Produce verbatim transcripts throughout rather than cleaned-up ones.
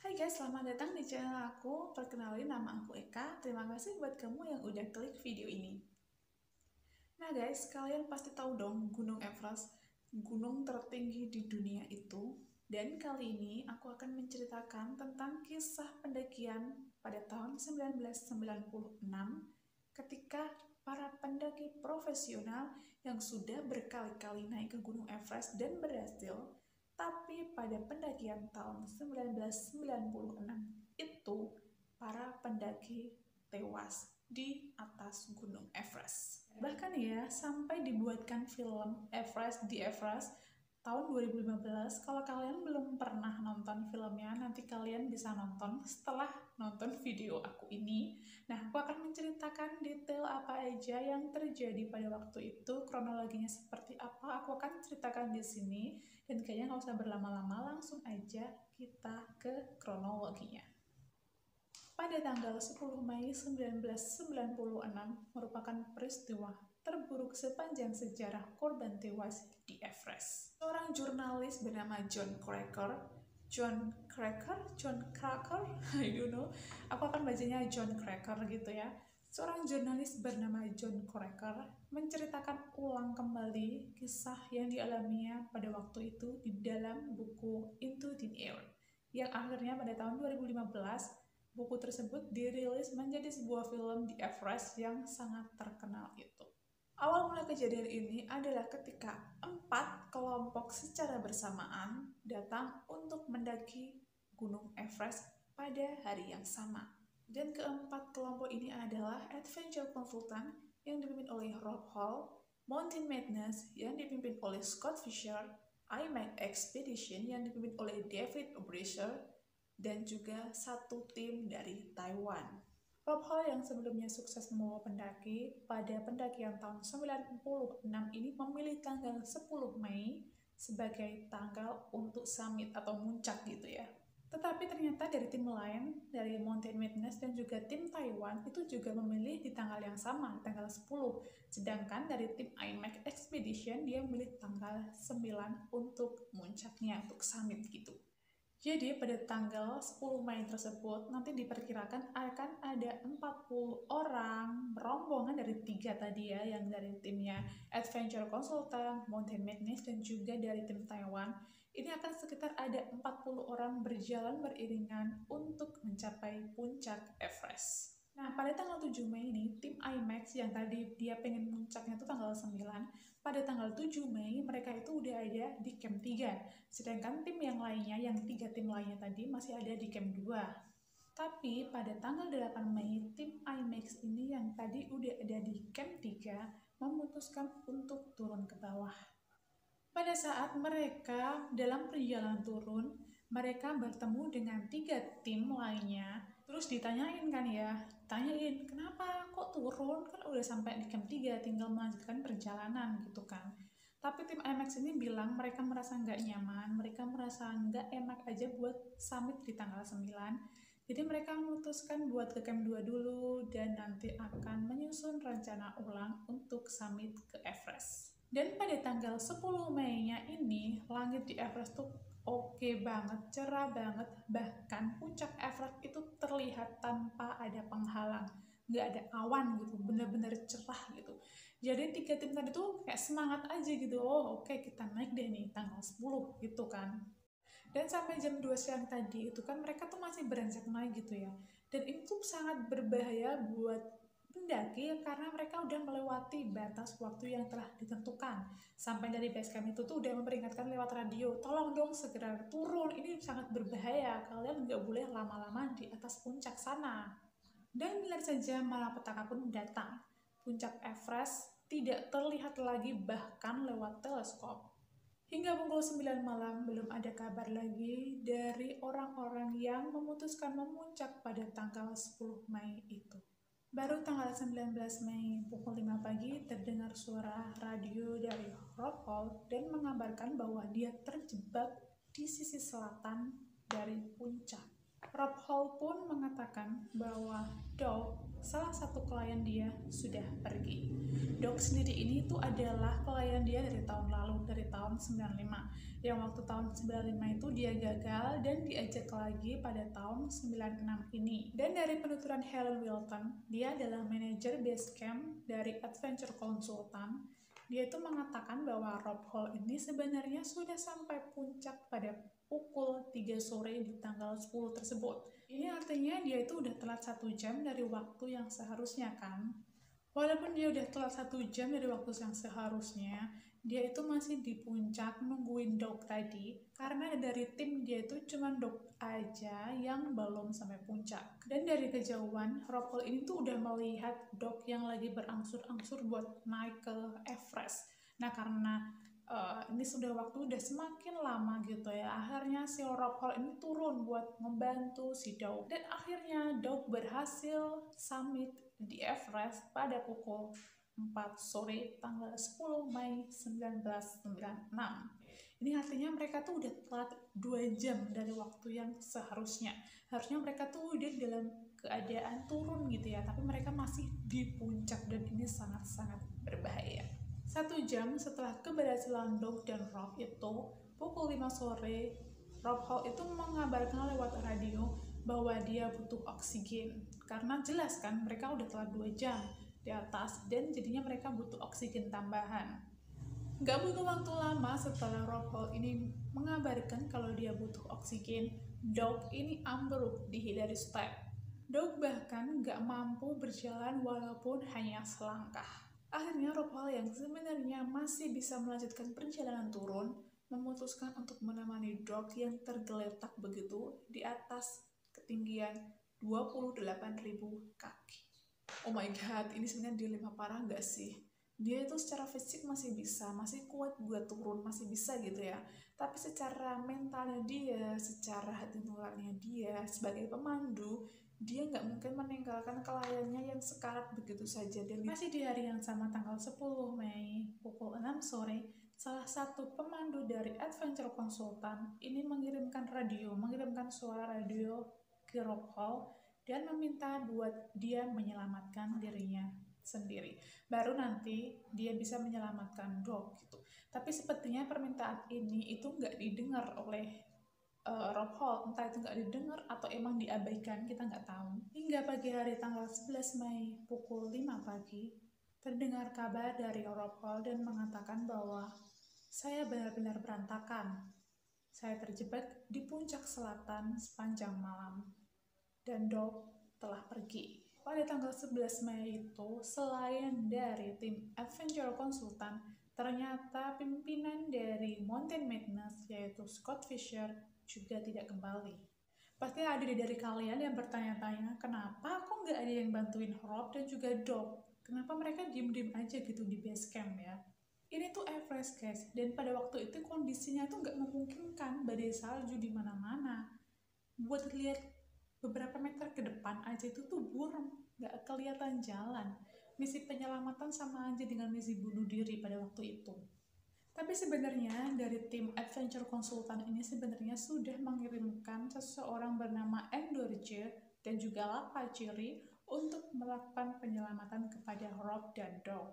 Hai guys, selamat datang di channel aku. Perkenalin, nama aku Eka. Terima kasih buat kamu yang udah klik video ini. Nah guys, kalian pasti tahu dong Gunung Everest, gunung tertinggi di dunia itu. Dan kali ini aku akan menceritakan tentang kisah pendakian pada tahun seribu sembilan ratus sembilan puluh enam ketika para pendaki profesional yang sudah berkali-kali naik ke Gunung Everest dan berhasil. Tapi pada pendakian tahun seribu sembilan ratus sembilan puluh enam itu para pendaki tewas di atas Gunung Everest. Bahkan ya, sampai dibuatkan film Everest di Everest tahun dua ribu lima belas. Kalau kalian belum pernah nonton filmnya, nanti kalian bisa nonton setelah nonton video aku ini. Nah, aku akan menceritakan detail apa aja yang terjadi pada waktu itu, kronologinya seperti apa, aku akan ceritakan di sini. Dan kayaknya nggak usah berlama-lama, langsung aja kita ke kronologinya. Pada tanggal sepuluh Mei seribu sembilan ratus sembilan puluh enam merupakan peristiwa terburuk sepanjang sejarah korban tewas di Everest. Seorang jurnalis bernama John Cracker, John Cracker, John Cracker, I don't know, aku akan bacanya John Cracker gitu ya. Seorang jurnalis bernama John Cracker menceritakan ulang kembali kisah yang dialaminya pada waktu itu di dalam buku Into Thin Air, yang akhirnya pada tahun dua ribu lima belas buku tersebut dirilis menjadi sebuah film di Everest yang sangat terkenal itu. Awal mula kejadian ini adalah ketika empat kelompok secara bersamaan datang untuk mendaki Gunung Everest pada hari yang sama. Dan keempat kelompok ini adalah Adventure Consultant yang dipimpin oleh Rob Hall, Mountain Madness yang dipimpin oleh Scott Fisher, iMac Expedition yang dipimpin oleh David Brazier, dan juga satu tim dari Taiwan. Rob Hall yang sebelumnya sukses membawa pendaki pada pendakian tahun sembilan puluh enam ini memilih tanggal sepuluh Mei sebagai tanggal untuk summit atau muncak gitu ya. Tetapi ternyata dari tim lain, dari Mountain Madness dan juga tim Taiwan itu juga memilih di tanggal yang sama, tanggal sepuluh. Sedangkan dari tim iMac Expedition dia memilih tanggal sembilan untuk muncaknya, untuk summit gitu. Jadi pada tanggal sepuluh Mei tersebut nanti diperkirakan akan ada empat puluh orang rombongan dari tiga tadi ya, yang dari timnya Adventure Consultant, Mountain Madness, dan juga dari tim Taiwan. Ini akan sekitar ada empat puluh orang berjalan beriringan untuk mencapai puncak Everest. Nah, pada tanggal tujuh Mei ini, tim iMac yang tadi dia pengen puncaknya itu tanggal sembilan, pada tanggal tujuh Mei mereka itu udah ada di camp tiga. Sedangkan tim yang lainnya, yang tiga tim lainnya tadi masih ada di camp dua. Tapi pada tanggal delapan Mei, tim iMac ini yang tadi udah ada di camp tiga memutuskan untuk turun ke bawah. Pada saat mereka dalam perjalanan turun, mereka bertemu dengan tiga tim lainnya. Terus ditanyain kan ya, tanyain kenapa kok turun, kan udah sampai di camp tiga, tinggal melanjutkan perjalanan gitu kan. Tapi tim iMac ini bilang mereka merasa nggak nyaman, mereka merasa nggak enak aja buat summit di tanggal sembilan. Jadi mereka memutuskan buat ke camp dua dulu dan nanti akan menyusun rencana ulang untuk summit ke Everest. Dan pada tanggal sepuluh Mei-nya ini, langit di Everest tuh oke banget, cerah banget, bahkan puncak Everest itu terlihat tanpa ada penghalang, nggak ada awan gitu, bener-bener cerah gitu. Jadi tiga tim tadi tuh kayak semangat aja gitu, oh oke okay, kita naik deh nih tanggal sepuluh gitu kan. Dan sampai jam dua siang tadi itu kan mereka tuh masih beranjak naik gitu ya, dan itu sangat berbahaya buat pendaki karena mereka udah melewati batas waktu yang telah ditentukan. Sampai dari base camp itu tuh udah memperingatkan lewat radio, tolong dong segera turun, ini sangat berbahaya, kalian nggak boleh lama-lama di atas puncak sana. Dan lihat saja malapetaka pun datang. Puncak Everest tidak terlihat lagi bahkan lewat teleskop. Hingga pukul sembilan malam belum ada kabar lagi dari orang-orang yang memutuskan memuncak pada tanggal sepuluh Mei itu. Baru tanggal sembilan belas Mei pukul lima pagi terdengar suara radio dari Rob Hall dan mengabarkan bahwa dia terjebak di sisi selatan dari puncak. Rob Hall pun mengatakan bahwa Doug, salah satu klien dia, sudah pergi. Doug sendiri ini tuh adalah klien dia dari tahun lalu, dari tahun sembilan puluh lima. Yang waktu tahun sembilan puluh lima itu dia gagal dan diajak lagi pada tahun sembilan puluh enam ini. Dan dari penuturan Helen Wilton, dia adalah manajer base camp dari Adventure Consultant. Dia itu mengatakan bahwa Rob Hall ini sebenarnya sudah sampai puncak pada pukul tiga sore di tanggal sepuluh tersebut. Ini artinya dia itu udah telat satu jam dari waktu yang seharusnya kan. Walaupun dia udah telat satu jam dari waktu yang seharusnya, dia itu masih di puncak nungguin Doug tadi, karena dari tim dia itu cuma Doug aja yang belum sampai puncak. Dan dari kejauhan, Rob Hall ini tuh udah melihat Doug yang lagi berangsur-angsur buat naik ke Everest. Nah karena uh, ini sudah waktu udah semakin lama gitu ya, akhirnya si Rob Hall ini turun buat membantu si Doug. Dan akhirnya Doug berhasil summit di Everest pada pukul empat sore tanggal sepuluh Mei seribu sembilan ratus sembilan puluh enam. Ini artinya mereka tuh udah telat dua jam dari waktu yang seharusnya. Harusnya mereka tuh udah dalam keadaan turun gitu ya, tapi mereka masih di puncak dan ini sangat-sangat berbahaya. Satu jam setelah keberhasilan Doug dan Rob itu, pukul lima sore, Rob Hall itu mengabarkan lewat radio bahwa dia butuh oksigen. Karena jelas kan mereka udah telat dua jam di atas dan jadinya mereka butuh oksigen tambahan. Gak butuh waktu lama setelah Rob Hall ini mengabarkan kalau dia butuh oksigen, Doug ini ambruk di hillary step. Doug bahkan gak mampu berjalan walaupun hanya selangkah. Akhirnya Rob Hall yang sebenarnya masih bisa melanjutkan perjalanan turun, memutuskan untuk menemani Doug yang tergeletak begitu di atas ketinggian dua puluh delapan ribu kaki. Oh my god, ini sebenarnya dilema parah gak sih? Dia itu secara fisik masih bisa, masih kuat buat turun, masih bisa gitu ya. Tapi secara mentalnya dia, secara hati nuraninya dia, sebagai pemandu, dia nggak mungkin meninggalkan kliennya yang sekarat begitu saja. Dan masih di hari yang sama tanggal sepuluh Mei, pukul enam sore, salah satu pemandu dari Adventure Consultant ini mengirimkan radio, mengirimkan suara radio ke Rob Hall dan meminta buat dia menyelamatkan dirinya sendiri. Baru nanti dia bisa menyelamatkan Doug gitu. Tapi sepertinya permintaan ini itu nggak didengar oleh uh, Rob Hall. Entah itu nggak didengar atau emang diabaikan, kita nggak tahu. Hingga pagi hari tanggal sebelas Mei pukul lima pagi, terdengar kabar dari Rob Hall dan mengatakan bahwa saya benar-benar berantakan. Saya terjebak di puncak selatan sepanjang malam. Dan Doug telah pergi. Pada tanggal sebelas Mei itu, selain dari tim Adventure Consultant, ternyata pimpinan dari Mountain Madness, yaitu Scott Fisher, juga tidak kembali. Pasti ada dari kalian yang bertanya-tanya, kenapa kok nggak ada yang bantuin Rob dan juga Doug? Kenapa mereka diem-diem aja gitu di base camp ya? Ini tuh Everest guys, dan pada waktu itu kondisinya tuh nggak memungkinkan, badai salju di mana-mana. Buat lihat beberapa meter ke depan aja itu tuh buram, nggak kelihatan jalan. Misi penyelamatan sama aja dengan misi bunuh diri pada waktu itu. Tapi sebenarnya dari tim Adventure Consultant ini sebenarnya sudah mengirimkan seseorang bernama Endorje dan juga Lapa Ciri untuk melakukan penyelamatan kepada Rob dan Doug.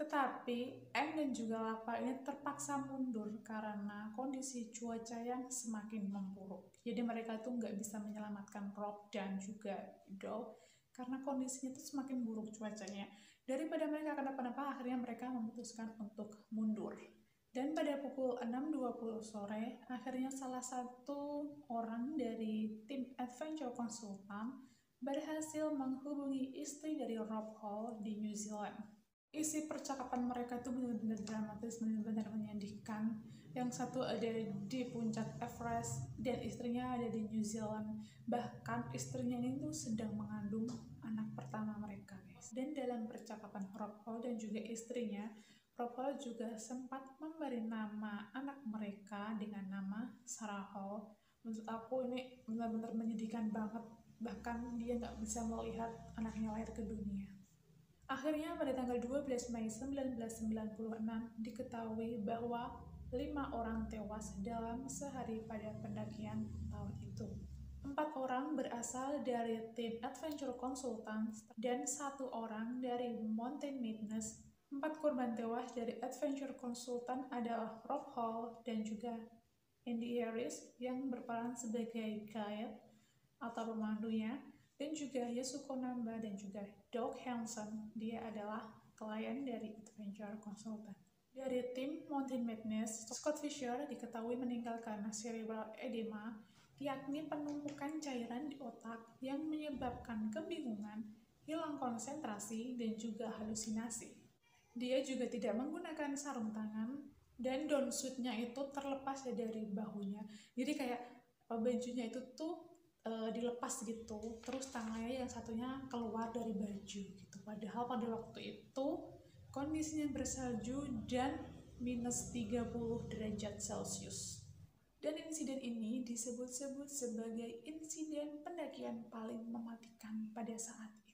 Tetapi Em dan juga Lapa ini terpaksa mundur karena kondisi cuaca yang semakin memburuk. Jadi mereka tuh nggak bisa menyelamatkan Rob dan juga Doug karena kondisinya tuh semakin buruk cuacanya. Daripada mereka kenapa-napa, akhirnya mereka memutuskan untuk mundur. Dan pada pukul enam dua puluh sore, akhirnya salah satu orang dari tim Adventure Consultant berhasil menghubungi istri dari Rob Hall di New Zealand. Isi percakapan mereka itu benar-benar dramatis, benar-benar menyedihkan. Yang satu ada di puncak Everest dan istrinya ada di New Zealand. Bahkan istrinya ini tuh sedang mengandung anak pertama mereka, guys. Dan dalam percakapan Rob Hall dan juga istrinya, Rob Hall juga sempat memberi nama anak mereka dengan nama Sarah Hall. Menurut aku ini benar-benar menyedihkan banget. Bahkan dia nggak bisa melihat anaknya lahir ke dunia. Akhirnya pada tanggal dua belas Mei seribu sembilan ratus sembilan puluh enam diketahui bahwa lima orang tewas dalam sehari pada pendakian tahun itu. Empat orang berada berasal dari tim Adventure Consultants dan satu orang dari Mountain Madness. Empat korban tewas dari Adventure Consultant adalah Rob Hall dan juga Andy Harris yang berperan sebagai guide atau pemandunya, dan juga Yasuko Namba dan juga Doug Hansen, dia adalah klien dari Adventure Consultant. Dari tim Mountain Madness, Scott Fisher diketahui meninggal karena cerebral edema, yakni penumpukan cairan di otak yang menyebabkan kebingungan, hilang konsentrasi, dan juga halusinasi. Dia juga tidak menggunakan sarung tangan, dan downsuitnya itu terlepas ya dari bahunya. Jadi kayak bajunya itu tuh e, dilepas gitu, terus tangannya yang satunya keluar dari baju gitu. Padahal pada waktu itu kondisinya bersalju dan minus tiga puluh derajat Celcius. Dan insiden ini disebut-sebut sebagai insiden pendakian paling mematikan pada saat itu.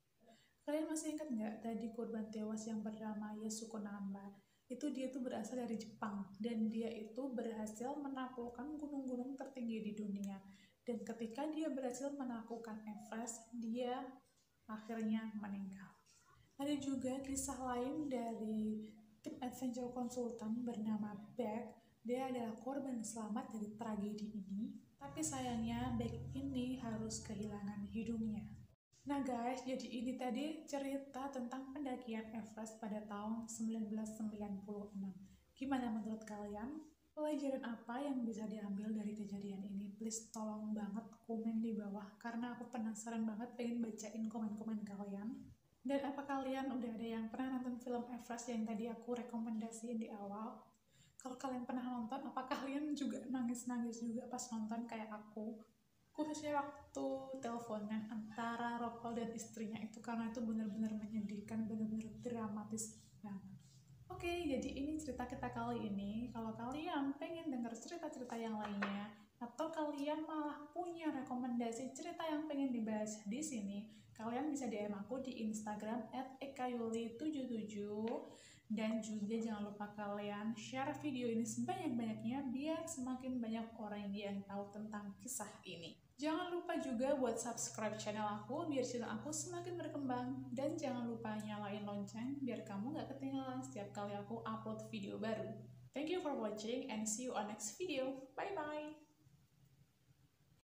Kalian masih ingat nggak tadi korban tewas yang bernama Yasuko Namba? Itu dia tuh berasal dari Jepang, dan dia itu berhasil menaklukkan gunung-gunung tertinggi di dunia. Dan ketika dia berhasil menaklukkan Everest, dia akhirnya meninggal. Ada juga kisah lain dari tim Adventure Consultant bernama Beck. Dia adalah korban selamat dari tragedi ini, tapi sayangnya Beck ini harus kehilangan hidungnya. Nah guys, jadi ini tadi cerita tentang pendakian Everest pada tahun seribu sembilan ratus sembilan puluh enam. Gimana menurut kalian? Pelajaran apa yang bisa diambil dari kejadian ini? Please tolong banget komen di bawah, karena aku penasaran banget pengen bacain komen-komen kalian. Dan apa kalian udah ada yang pernah nonton film Everest yang tadi aku rekomendasiin di awal? Kalau kalian pernah nonton, apa kalian juga nangis-nangis juga pas nonton kayak aku? Khususnya waktu teleponan antara Rob Hall dan istrinya itu, karena itu benar-benar menyedihkan, benar-benar dramatis banget. Oke, jadi ini cerita kita kali ini. Kalau kalian pengen dengar cerita-cerita yang lainnya, atau kalian malah punya rekomendasi cerita yang pengen dibahas di sini, kalian bisa D M aku di Instagram at ekayuli tujuh tujuh. Dan juga jangan lupa kalian share video ini sebanyak-banyaknya biar semakin banyak orang yang tahu tentang kisah ini. Jangan lupa juga buat subscribe channel aku biar channel aku semakin berkembang. Dan jangan lupa nyalain lonceng biar kamu gak ketinggalan setiap kali aku upload video baru. Thank you for watching and see you on next video. Bye bye!